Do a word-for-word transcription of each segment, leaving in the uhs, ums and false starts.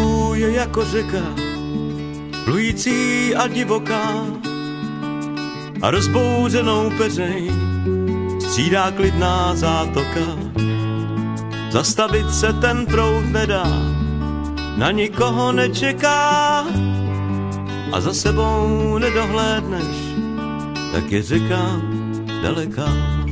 svůj je jako řeka, plující a divoká, a rozbouřenou peřej střídá klidná zátoka. Zastavit se ten proud nedá, na nikoho nečeká, a za sebou nedohlédneš, tak je řeka daleká.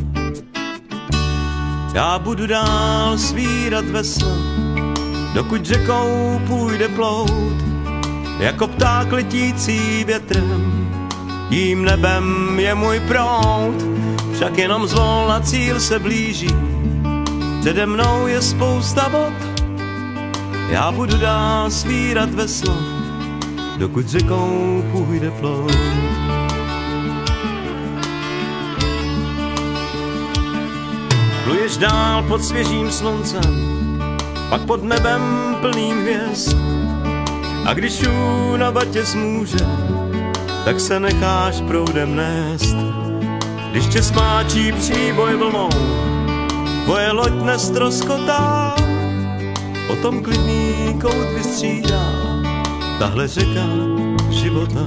Já budu dál svírat vesla, dokud řekou půjde plout, jako pták letící větrem, tím nebem je můj proud. Však jenom zvolna cíl se blíží, přede mnou je spousta vod. Já budu dál svírat vesla, dokud řekou půjde plout. Pluješ dál pod svěžím sluncem, pak pod nebem plným hvězd, a když únava tě zmůže, tak se necháš proudem nést. Když tě smáčí příboj vlnou, tvoje loď nestroskotá, potom klidný kout vystřídá tahle řeka života.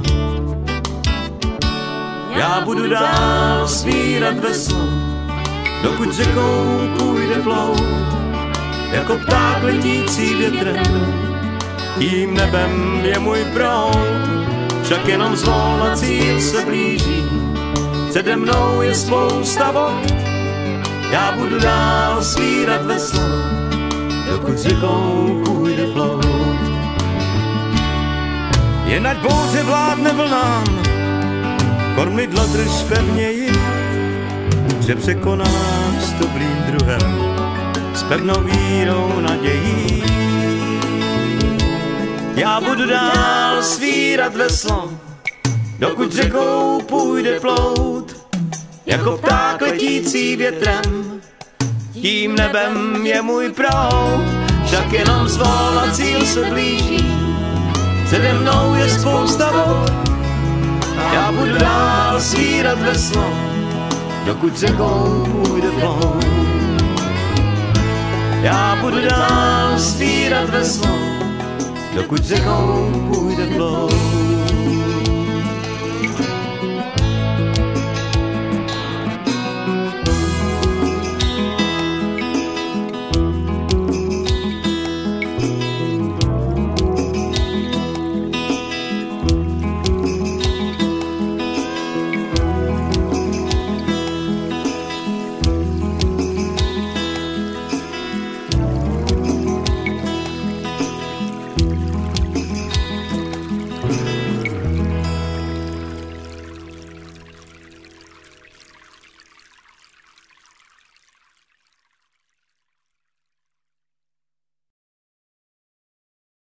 Já budu dál svírat veslo, dokud řekou půjde plout, jako pták letící větrem, tím nebem je můj proud. Však jenom zvolna cíl se blíží, přede mnou je spousta vod. Já budu dál svírat veslo, dokud řekou půjde plout. Jen ať bouře vládne vlnám, kormidlo drž pevněji, že překonáš s dobrým druhem, s pevnou vírou nadějí. Já budu dál svírat veslo, dokud řekou půjde plout, jako pták letící větrem, tím nebem je můj proud. Však jenom zvolna cíl se blíží, přede mnou je spousta vod. Já budu dál svírat veslo, dokud řekou půjde plout. Já budu dál svírat veslo, dokud řekou půjde plout.